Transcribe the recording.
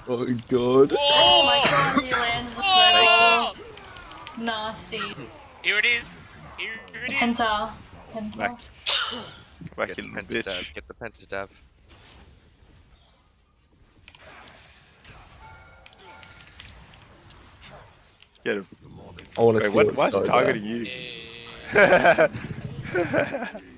Oh god. Oh my god, he lands the Oh! third. Nasty. Here it is. Here it is. Penta. Penta. Back. Back, Get you the little penta dab. bitch. Get the penta dab. Get him. I want to Wait, steal what? it Why is so he bad. targeting you? Yeah.